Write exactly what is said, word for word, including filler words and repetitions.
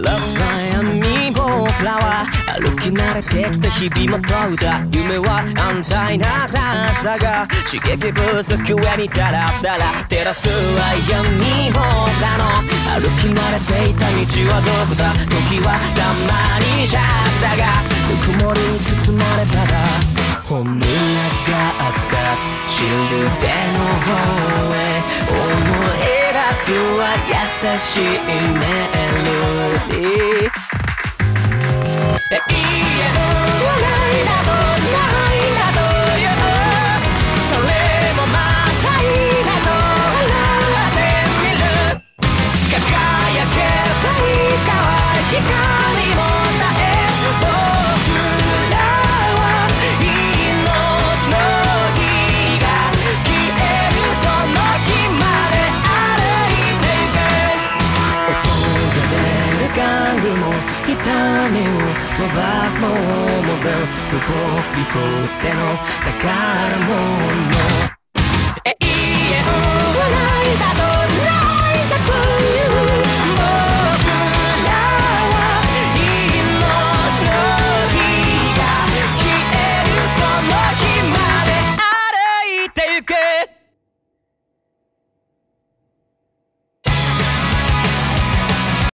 ラスな闇僕らは歩き慣れてきた日々も問うた夢は安泰な暮らしだが刺激不足上にダラダラ照らすは闇僕らの歩き慣れていた道はどこだ時はたまにシャッだがぬくもりに包まれたら本音が立つシルベの方へ思い出すは優しいメロディー家のないなどないなどよそれもまたいいなと笑ってみる輝けばいつかは光も絶え僕らは命の火が消えるその日まで歩いてゆけ音が出る管理も痛みを飛ばすもんも全部僕にとっての宝物